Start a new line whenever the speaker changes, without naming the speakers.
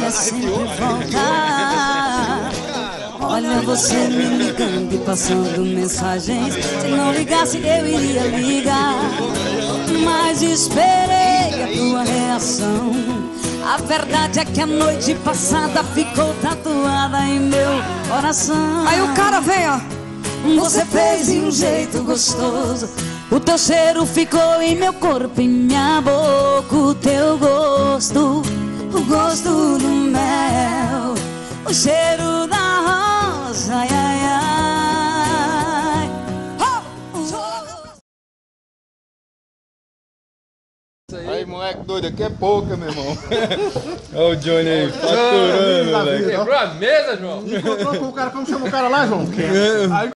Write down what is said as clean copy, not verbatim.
quer sempre voltar. Olha você me ligando e passando mensagens. Se não ligasse eu iria ligar, mas esperei a tua reação. A verdade é que a noite passada ficou tatuada em meu coração.
Aí o cara vem, ó.
Você fez de um jeito gostoso. O teu cheiro ficou em meu corpo, em minha boca. O teu gosto, o gosto do mel, o cheiro da rosa, ai, ai, ai.
Aí, moleque doido, aqui é pouca, meu irmão.
Olha o Johnny aí, faturando, moleque.
Quebrou a mesa, João?
Encontrou com o cara, como chama o cara lá, João?